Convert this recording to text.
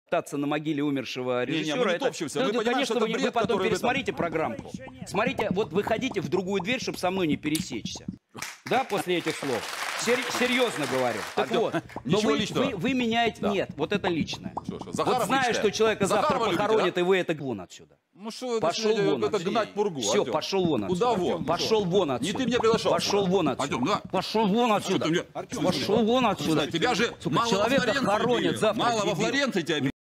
топтаться на могиле умершего режиссера. мы не топчемся. Вы понимаете, конечно, что это вы бред, потом который пересмотрите программку. Смотрите, вот вы ходите в другую дверь, чтобы со мной не пересечься. Да, после этих слов? Серьезно говорю. Так вот, но ничего личного. вы меняете... Нет, вот это личное. Захаров Вот зная, личное. что человека завтра Захарова любите, похоронят, да? и вы это вон отсюда. Ну что, Пошел вон это отсюда. гнать пургу. Все, Артем. пошел вон отсюда. Куда вон? Пошел вон отсюда. Не ты меня приглашал. Пошел вон отсюда. Артем, да. Пошел вон отсюда. Пошел вон отсюда. Тебя же Сука, мало во человека Флоренции хоронят били. завтра. Мало во дебил. Флоренции тебя били.